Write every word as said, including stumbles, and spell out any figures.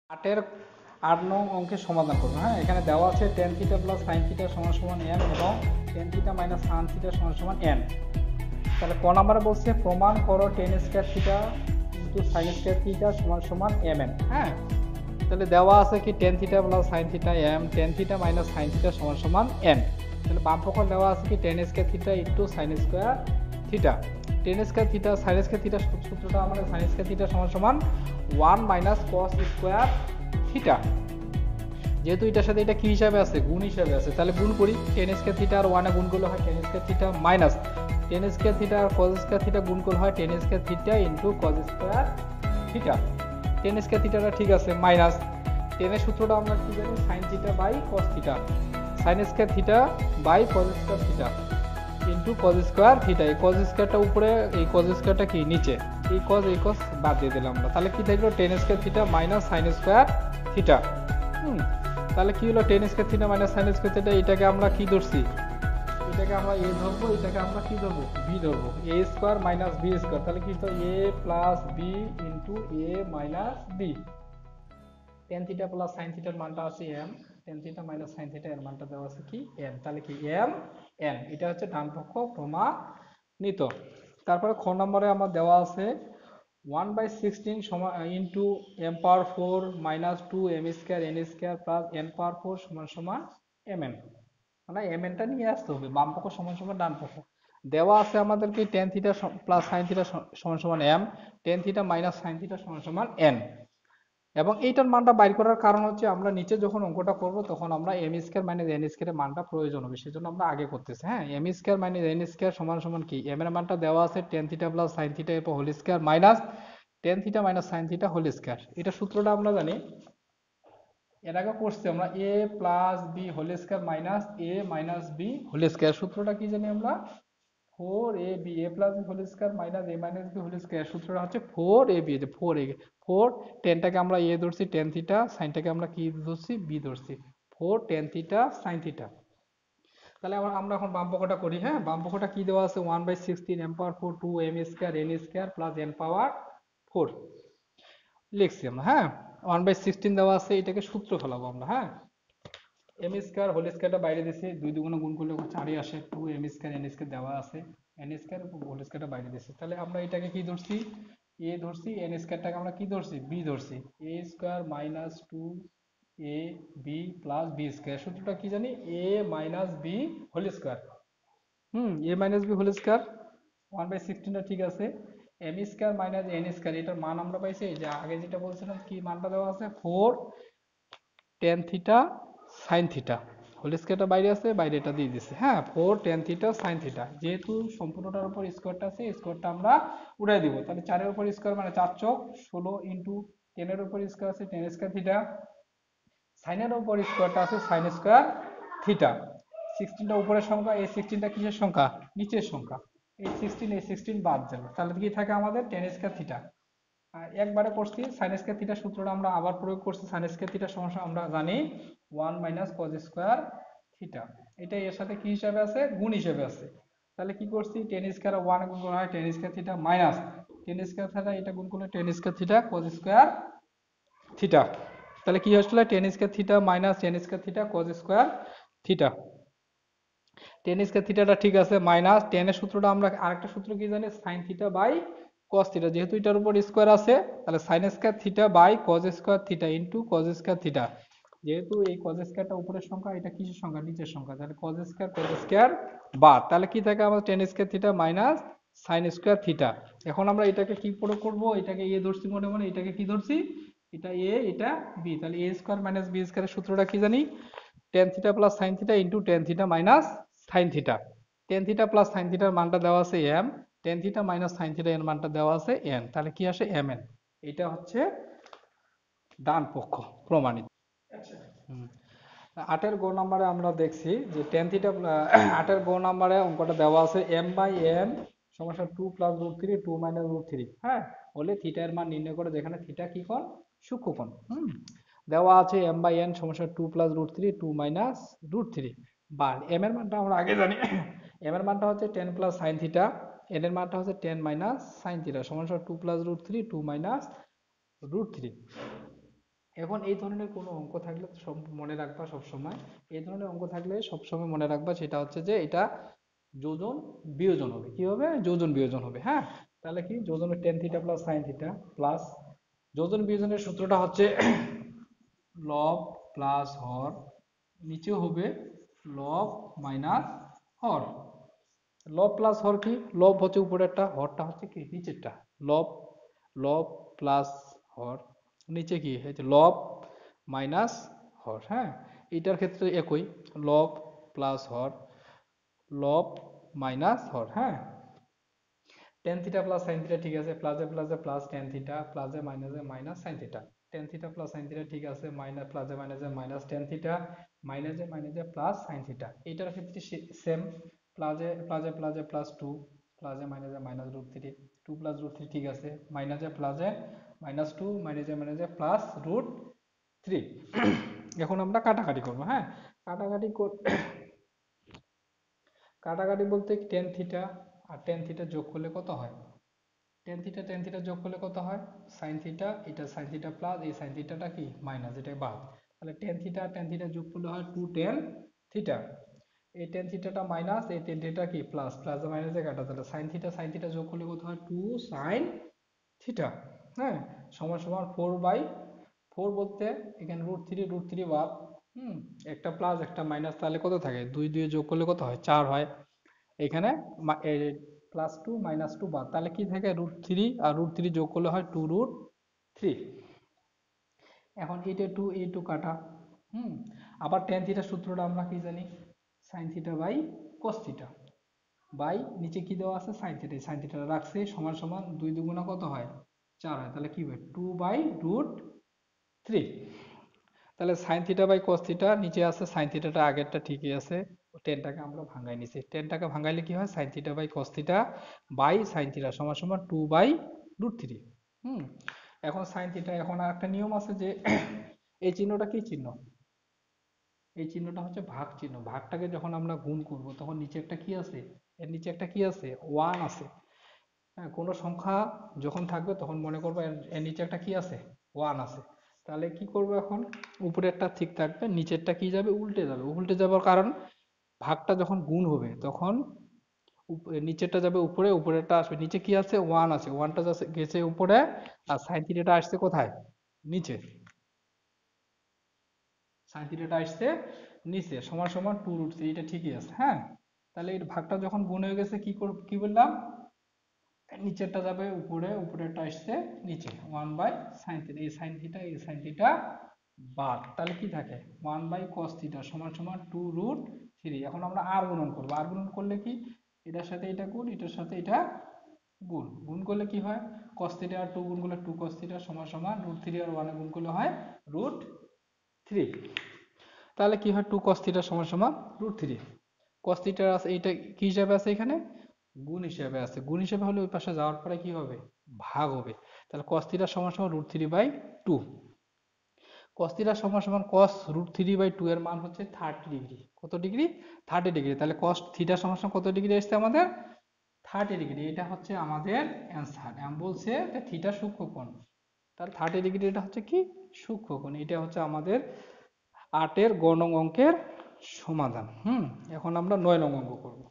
আটের আট নং অঙ্কের সমাধান করবো। হ্যাঁ, এখানে দেওয়া আছে tan theta plus sine theta সমান সমান এম এবং tan theta minus sine theta সমান সমান এন। তাহলে ক নাম্বারে বলছে প্রমাণ করো tan square theta into sine square theta সমান সমান এম এন। হ্যাঁ, তাহলে দেওয়া আছে কি tan theta plus sine theta M, tan theta minus sine theta সমান সমান এন। তাহলে বাম পক্ষ দেওয়া আছে কি tan square theta into sine square theta. Tan square theta sine square theta সূত্রটা আমাদের সাইন স্কোয়ার থিটা সমান সমান one minus cos square theta. যেহেতু এটার সাথে এটা কি হিসাবে আছে, গুণ হিসাবে আছে, তাহলে গুণ করি। টেন স্কোয়ার থিটা আর ওয়ানে গুণ করলে হয় tan square theta minus tan square theta আর কজ স্কোয়ার থিটা গুণ করলে হয় tan square theta into cos square theta. Tan square থিটাটা ঠিক আছে, মাইনাস টেনের সূত্রটা আমরা কি জানি, sine theta by cos theta, sine square theta by cos square theta into cos square theta. এই কজ স্কোয়ারটা উপরে, এই কজ স্কোয়ারটা কি নিচে, এই কজ এই কজ বাদ দিয়ে দিলাম আমরা। তাহলে কি থাকলো tan square theta minus sine square theta. হুম, তাহলে কি হলো tan square theta minus sine square theta, এটাকে আমরা কি ধরছি, এটাকে আমরা এ ধরবো, এটাকে আমরা কি ধরবো, বি ধরবো। A square minus B square, তাহলে কি হতো A plus B into A minus B. Tan theta plus sine থিটার মানটা আছে M, tan theta minus sine theta এর মানটা দেওয়া আছে কি এন। তাহলে কি এম এন, এটা হচ্ছে ডান পক্ষ প্রমাণিত। তারপরে খ নম্বরে আমার দেওয়া আছে ওয়ান বাই সিক্সটিন সমান into M power four minus two M square N square plus N power four সমান সমান এম এন। মানে এম এনটা নিয়ে আসতে হবে, বাম পক্ষ সমান সমান ডান পক্ষ। দেওয়া আছে আমাদেরকে tan theta plus sine theta সমান সমান M, tan theta minus sine theta সমান সমান এন। এবং এইটার মানটা বাইর করার কারণ হচ্ছে আমরা নিচে যখন অঙ্কটা করব তখন আমরা এম স্কোয়ার মাইনাস এন স্কোয়ারের মানটা প্রয়োজন হবে, সেজন্য আমরা আগে করতেছি। হ্যাঁ, M square minus N square সমান সমান কি, এম এর মানটা দেওয়া আছে tan theta plus sine theta এরপর whole square minus tan theta minus sine theta whole square. এটা সূত্রটা আমরা জানি, এর আগে করছি আমরা, A plus B whole square minus A minus B whole square. সূত্রটা কি জানি আমরা, four A B, A plus B whole square minus A minus B whole square. সূত্রটা হচ্ছে four A B, four A four, টেনটাকে আমরা A ধরছি, tan theta, সাইনটাকে আমরা কি ধরছি, বি ধরছি, four tan theta sine theta. তাহলে আবার আমরা এখন বাম পক্ষটা করি। হ্যাঁ, বাম পক্ষটা কি দেওয়া আছে, one by sixteen M power four two M square N square plus N power four লিখছি আমরা। হ্যাঁ, ওয়ান বাই সিক্সটিন দেওয়া আছে, এটাকে সূত্র ফেলাবো আমরা। হ্যাঁ, এম স্কোয়ার হোল স্কোয়ারটা বাইরে দিয়েছে, দুই দুগুণে গুণ করলে চারই আসে, two M square N square দেওয়া আছে, এন স্কোয়ার হোল স্কোয়ারটা বাইরে দিয়েছে। তাহলে আমরা এটাকে কি ধরছি, এ ধরছি, এন স্কোয়ারটাকে আমরা কি ধরছি, বি ধরছি। A square minus two A B plus B square. সূত্রটা কি জানি, A minus B whole square. হুম, A minus B whole square, one by সিক্সটিনটা ঠিক আছে। M square minus N square, এটার মান আমরা পাইছি যে আগে যেটা বলছিলাম, কি মানটা দেওয়া আছে, four tan theta sine theta. Whole স্কোয়ারটা বাইরে আছে, বাইরে এটা দিয়ে দিচ্ছে। হ্যাঁ, four tan theta sine theta, যেহেতু সম্পূর্ণটার উপর স্কোয়ারটা আছে, স্কোয়ারটা আমরা উড়াই দিব। তাহলে চারের উপর স্কোয়ার মানে চার চক ষোলো ইন্টু টেনের উপর স্কোয়ার আছে টেন স্কোয়ার থিটা, সাইনের উপর স্কোয়ারটা আছে সাইন স্কোয়ার থিটা। সিক্সটিনটা উপরের সংখ্যা, এই সিক্সটিনটা কিসের সংখ্যা, নিচের সংখ্যা। এই সিক্সটিন এই সিক্সটিন বাদ যাবে, তাহলে কি থাকে আমাদের টেন স্কোয়ার থিটা। একবারে করছি সাইন স্কয়ার থিটা, সূত্রটা আমরা আবার প্রয়োগ করছি। সাইন স্কয়ার থিটা সমস্যা আমরা জানি one minus cos square theta. এটা এর সাথে কি হিসাবে আছে, গুণ হিসাবে আছে। তাহলে কি করছি, টেন স্কয়ার ওয়ান গুণ করা হয় tan square theta minus tan square theta, এটা গুণ করলে tan square theta cos square theta. তাহলে কি হচ্ছিল, tan square theta minus tan square theta cos square theta. Tan square থিটাটা ঠিক আছে, মাইনাস টেন এর সূত্রটা আমরা আরেকটা সূত্র কি জানি, sine theta by cos theta. যেহেতু এটার উপর স্কয়ার আছে, তাহলে sine square theta by cos square theta into cos square theta. যেহেতু এই কজ স্কয়ারটা উপরের সংখ্যা, এটা কিসের সংখ্যা, নিচের সংখ্যা, তাহলে কজ স্কয়ার কজ স্কয়ার বাদ, তাহলে কি থাকে আমার tan square theta minus sine square theta. এখন আমরা এটাকে কি প্রয়োগ করব, এটাকে এ ধরছি মনে মনে, এটাকে কি ধরছি, এটা এ এটা বি। তাহলে এ স্কয়ার মাইনাস বি স্কয়ারের সূত্রটা কি জানি, tan theta plus sine theta into tan theta minus sine theta. Tan theta plus sine থিটার মানটা দেওয়া আছে M, tan theta minus sine theta এর মানটা দেওয়া আছে এন। তাহলে কি আসে, এম এন। এটা হচ্ছে ডান পক্ষ প্রমাণিত। হুম, আটের গ নাম্বারে আমরা দেখছি যে টেন থিটা, আটের গ নাম্বারে অঙ্কটা দেওয়া আছে এম বাই এন সমস্যা two plus root three two minus root three. হ্যাঁ, বলে থিটা এর মান নির্ণয় করে, যেখানে থিটা কি কোণ, সূক্ষ্মকোণ। হুম, দেওয়া আছে এম বাই এন সমস্যা two plus root three two minus root three. বা এম এর মানটা আমরা আগে জানি, এম এর মানটা হচ্ছে tan plus sine theta, N এর মানটা হচ্ছে টেন মাইনাস সাইন থিটা সমস্যা two plus root three two minus root three. এখন এই ধরনের কোনো অঙ্ক থাকলে সব মনে রাখবা সব সময়, এই ধরনের অঙ্ক থাকলে সব সময় মনে রাখবা সেটা হচ্ছে যে এটা যোজন বিয়োজন হবে। কি হবে? যোজন বিয়োজন হবে। হ্যাঁ, তাহলে কি যোজনের tan theta plus sine theta plus যোজন বিয়োজনের সূত্রটা হচ্ছে লব প্লাস হর, নিচে হবে লব মাইনাস হর। লব প্লাস হর কি? লব হচ্ছে উপরেরটা, হরটা হচ্ছে কি নিচেরটা। লব লব প্লাস হর, নিচে কি হচ্ছে লব মাইনাস হর। হ্যাঁ, এটার ক্ষেত্রে একই, লব প্লাস হর, লব মাইনাস হর। হ্যাঁ, tan theta plus sine theta ঠিক আছে, প্লাসে প্লাসে প্লাস টেন থিটা, প্লাসে মাইনাসে minus sine theta. Tan theta plus sine theta ঠিক আছে, মাইনাস প্লাসে মাইনাসে মাইনাস টেন থিটা, মাইনাসে মাইনাসে প্লাস সাইন থিটা। এটার ক্ষেত্রে সেম, প্লাসে প্লাসে প্লাসে প্লাস টু, প্লাসে মাইনাসে minus root three, two plus root three ঠিক আছে, মাইনাসে প্লাসে মাইনাস টু, মাইনাসে মাইনাসে প্লাস রুট থ্রি। এখন আমরা কাটাকাটি করবো। হ্যাঁ, কাটাকাটি কর কাটাকাটি বলতে টেন থিটা আর টেন থিটা যোগ করলে কত হয়? টেন থিটা টেন থিটা যোগ করলে কত হয়? সাইন থিটা, এটা সাইন থিটা প্লাস এই সাইন থিটাটা কি মাইনাস, এটা বাদ। তাহলে টেন থিটা টেন থিটা যোগ করলে হয় টু টেন থিটা। এই টেন থিটাটা মাইনাস, এই টেন থিটা কি প্লাস, প্লাস মাইনাসে কাটা, তাহলে সাইন থিটা সাইন থিটা যোগ করলে কত হয়? Two sine theta. হ্যাঁ, সমান সমান ফোর বাই ফোর বলতে এখানে রুট থ্রি রুট থ্রি বাদ, হুম, একটা প্লাস একটা মাইনাস, তাহলে কত থাকে? দুই দুই যোগ করলে কত হয়? চার হয়। এখানে প্লাস টু মাইনাস টু বাদ, তাহলে কি থাকে? রুট থ্রি, আর রুট থ্রি যোগ করলে হয় টু রুট থ্রি। এখন এইটা টু এই টু কাটা। হুম, আবার টেন থিটার সূত্রটা আমরা কি জানি? Sine theta by cos theta, by নিচে কি দেওয়া আছে? সাইন থিটা, সাইন থিটা রাখছে, সমান সমান দুই দুগুণা কত হয়? চার হয়। তাহলে কি হবে? Two by root three. তাহলে sine theta by cos theta, নিচে আছে সাইন থিটাটা আগেরটা ঠিকই আছে, টেনটাকে আমরা ভাঙাই নিছি। টেনটাকে ভাঙাইলে কি হয়? Sine theta by cos theta by sine theta সমান সমান টু বাই রুট থ্রি। হুম, এখন সাইন থিটা, এখন আর একটা নিয়ম আছে যে এই চিহ্নটা কি চিহ্ন? এই চিহ্নটা হচ্ছে ভাগ চিহ্ন। ভাগটাকে যখন আমরা গুণ করব তখন নিচে একটা কি আছে? এর নিচে একটা কি আছে? ওয়ান আছে। হ্যাঁ, কোনো সংখ্যা যখন থাকবে তখন মনে করবো এর এর নিচে একটা কি আছে? ওয়ান আছে। তাহলে কি করবো এখন? উপরেরটা ঠিক থাকবে, নিচেরটা কি যাবে? উল্টে যাবে। উল্টে যাবার কারণ ভাগটা যখন গুণ হবে তখন উপ- নিচেরটা যাবে উপরে, উপরেরটা আসবে নিচে। কি আছে? ওয়ান আছে, ওয়ানটা গেছে উপরে, আর সাইন থিটাটা আসছে কোথায়? নিচে। সাইন থিটাটা আসছে নিচে, সমান সমান টু রুট থ্রি, এটা ঠিকই আছে। হ্যাঁ, তাহলে এই ভাগটা যখন গুণ হয়ে গেছে কি করব, কি বললাম? নিচেরটা যাবে উপরে, উপরেরটা আসছে নিচে, ওয়ান বাই সাইন থিটা, এই সাইন থিটা এই সাইন থিটা বাদ, তাহলে কি থাকে? ওয়ান বাই কস থিটা সমান সমান টু রুট থ্রি। এখন আমরা আর গুণন করবো। আর গুণন করলে কি? এটার সাথে এটা গুণ, এটার সাথে এটা গুণ, গুণ করলে কি হয়? কস থিটা আর টু গুণ করলে টু কস থিটা সমান সমান রুট থ্রি আর ওয়ানে গুণ করলে হয় রুট থ্রি। তাহলে কি হয়? টু কস থিটা সমান সমান রুট থ্রি। কস থিটা আছে, এইটা কি হিসাবে আছে? এখানে গুণ হিসাবে আছে। গুণ হিসাবে হলে ওই পাশে যাওয়ার পরে কি হবে? ভাগ হবে। তাহলে কস থিটা সমান সমান root three by two. Cos theta সমান সমান cos root three by two, এর মান হচ্ছে থার্টি ডিগ্রি। কত ডিগ্রি? Thirty degree. তাহলে কস থিটা সমান সমান কত ডিগ্রি আসছে আমাদের? Thirty degree. এটা হচ্ছে আমাদের অ্যান্সার। এম বলছে থিটা সূক্ষ্মকোণ, তাহলে থার্টি ডিগ্রি এটা হচ্ছে কি? সূক্ষ্মকোণ। এটা হচ্ছে আমাদের আটের গ নং অঙ্কের সমাধান। হুম, এখন আমরা নয় নং অঙ্ক করব।